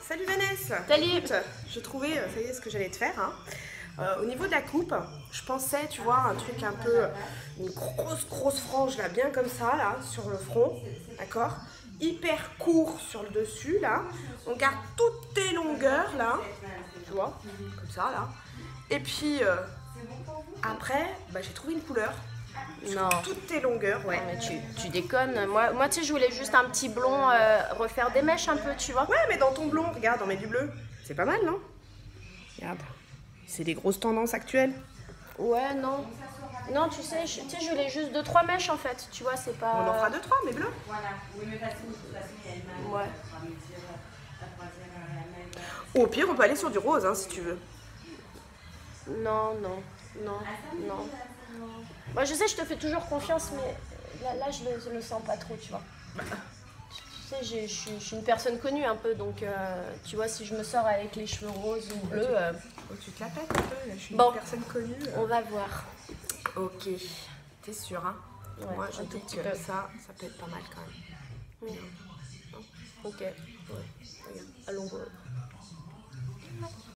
Salut Vanessa. Salut. Écoute, je trouvais, ça y est, ce que j'allais te faire. Hein. Au niveau de la coupe, je pensais, tu vois, un truc un peu, une grosse frange là, bien comme ça, là, sur le front, d'accord? Hyper court sur le dessus, là. On garde toutes tes longueurs, là, tu vois, comme ça, là. Et puis, après, bah, j'ai trouvé une couleur. Non. Toutes tes longueurs, ouais. Mais tu déconnes. Moi, tu sais, je voulais juste un petit blond, refaire des mèches un peu, tu vois. Ouais, mais dans ton blond, regarde, on met du bleu. C'est pas mal, non? Regarde. C'est des grosses tendances actuelles. Ouais, non. Non, tu sais, je voulais juste 2-3 mèches en fait. Tu vois, c'est pas. On en fera 2-3, mais bleu. Ouais. Ou au pire, on peut aller sur du rose, hein, si tu veux. Non. Moi, je sais, je te fais toujours confiance, mais là je le sens pas trop, tu vois. Tu sais, je suis une personne connue un peu, donc tu vois, si je me sors avec les cheveux roses ou bleus. Oh, tu te la pètes un peu, là, je suis Bon. une personne connue. On va voir. Ok, t'es sûre, hein? Ouais, Moi, je un dis tout petit que peu. ça peut être pas mal quand même. Ok. Ouais, regarde. Allons.